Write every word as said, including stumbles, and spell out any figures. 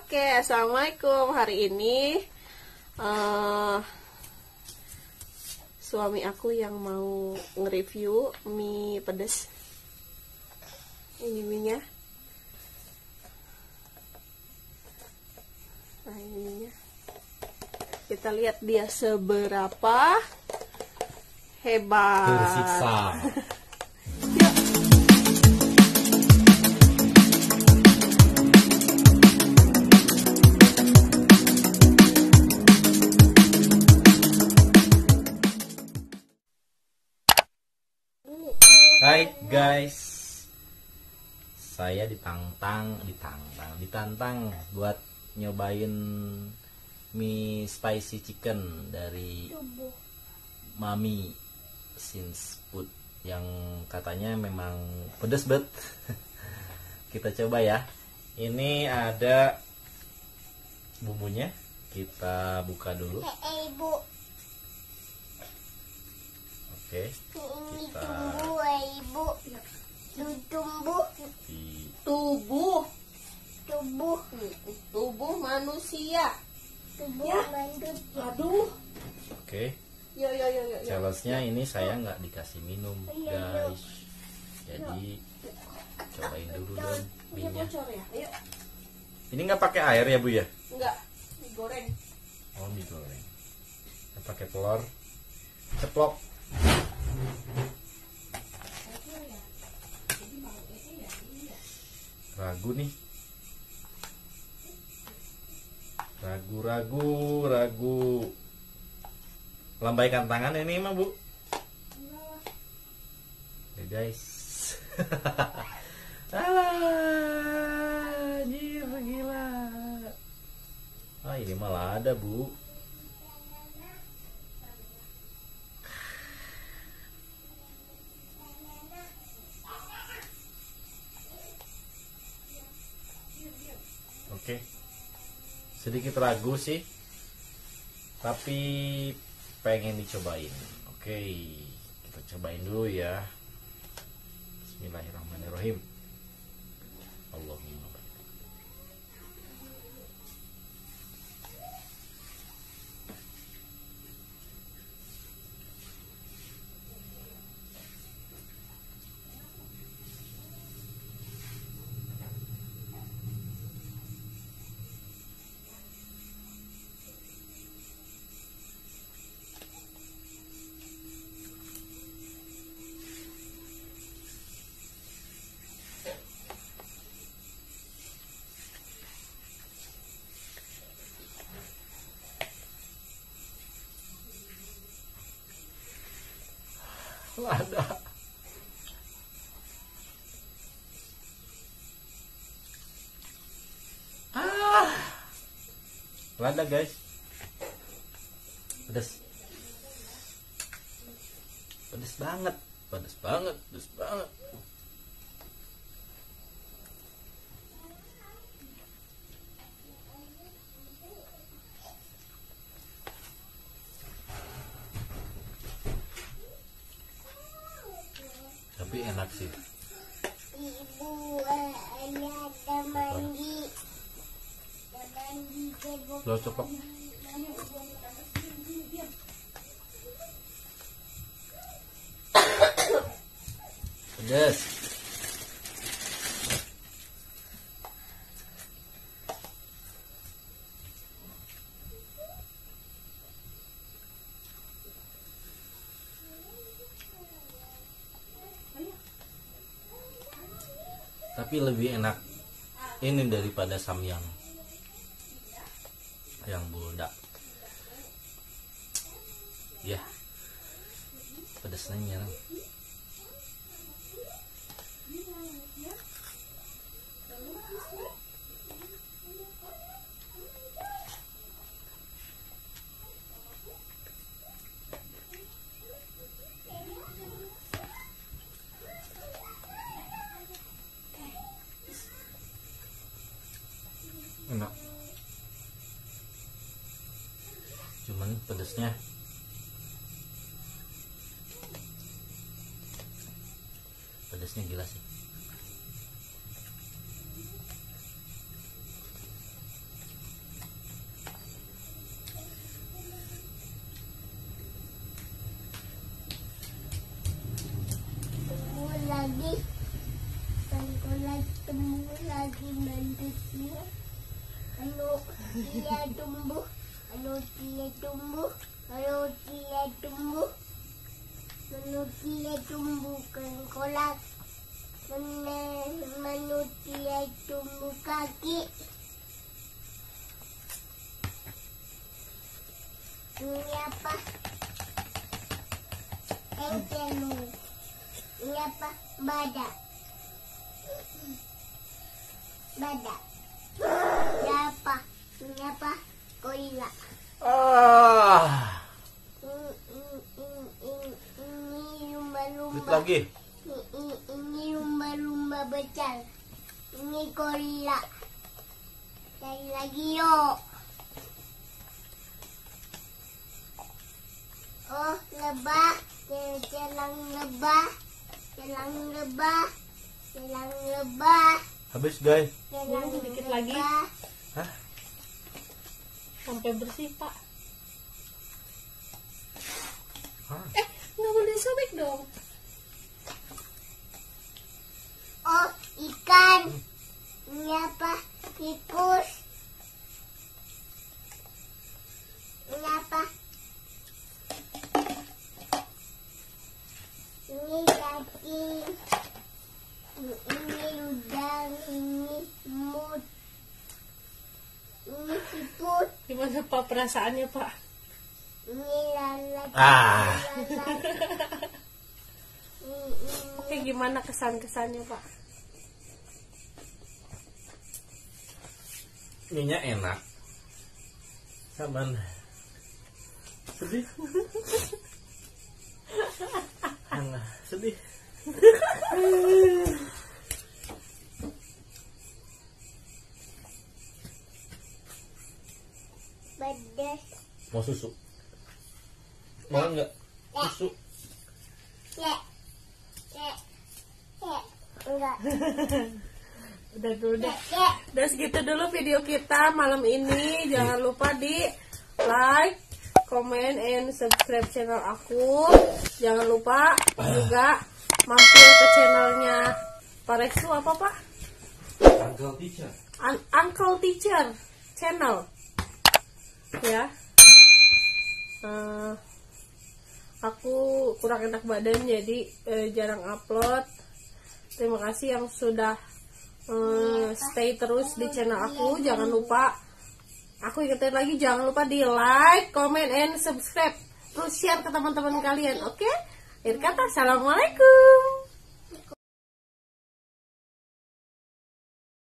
Oke, assalamualaikum. Hari ini uh, suami aku yang mau nge-review mie pedas. Ini mie-nya. Nah, ini mie-nya. Kita lihat dia seberapa hebat. Tersiksa. Hai guys, saya ditantang, ditantang, ditantang buat nyobain mie spicy chicken dari Mami Since Food yang katanya memang pedes banget. Kita coba ya. Ini ada bumbunya, kita buka dulu. Eh, Ibu. Oke, Ini kita tumbuh, eh, Ibu. Tumbuh, di Tubuh, tubuh, tubuh manusia. tubuh Ya. manusia. Aduh. Oke, Yo yo yo yo. yo. challenge-nya ini saya nggak dikasih minum guys, jadi cobain dulu dong Ini mie-nya. bocor ya. Ayo. Ini nggak pakai air ya Bu ya? Enggak, digoreng. Oh, digoreng. Kita pakai telur ceplok. Ragu nih. Ragu, ragu, ragu. Lambaikan tangan ini mah Bu. Ya guys. Alah, anjir gila. Ah, ini malah ada Bu. Oke, sedikit ragu sih, tapi pengen dicobain. Oke, kita cobain dulu ya. Bismillahirrahmanirrahim. Allahumma barik. Lada. Ah, lada guys, pedas, pedas banget, pedas banget, pedas banget. Tapi enak sih. Ibu, eh, ini ada mandi. Ada mandi, cebok. Lo coklat. Pedas. Tapi lebih enak ini daripada samyang yang budak. Ya, pedasnya nyerang. Enak, cuman pedasnya pedasnya gila sih. Anu dia tumbuh, anu dia tumbuh, anu dia tumbuh, anu dia tumbuh kolak, anu dia tumbuh kaki. Ini apa? Engkelu. Ini apa? Badak. Badak. Ini apa? Ini apa? Gorila. Ah. Ini, ini, ini, ini lumba-lumba. Lihat lagi. Ini, ini, ini lumba-lumba becal. Ini gorila. Cari lagi yuk. Oh, lebah, celang lebah, celang lebah, celang lebah, Habis guys. celang Sedikit lagi. lebah. Hah? Sampai bersih, Pak. Hah? Eh, nggak boleh disobek dong. Oh, ikan. Ini apa? Tikus. Ini apa? Ini cacing. Ini udang. Ini semut. Ini siput. Gimana Pak perasaannya, Pak? Ini lalat. Ah. Lalat. Ini, ini. Oke, gimana kesan-kesannya, Pak? Minyak enak. Saban. Sedih. Hana, sedih. Pedas. Mau susu? Mau enggak? Susu. Cek. Cek. Cek. Enggak. Udah dulu deh. Cek. Cek. Udah segitu dulu video kita malam ini. Jangan lupa di like, comment, and subscribe channel aku. Jangan lupa juga mampir ke channelnya Pak Restu apa Pak? Uncle teacher. Un- Uncle Teacher channel. Ya. Eh, aku kurang enak badan jadi eh, jarang upload. Terima kasih yang sudah eh, stay terus di channel aku. Jangan lupa, aku ingetin lagi, jangan lupa di like, comment, and subscribe. Terus share ke teman-teman kalian, oke? Akhir kata, assalamualaikum.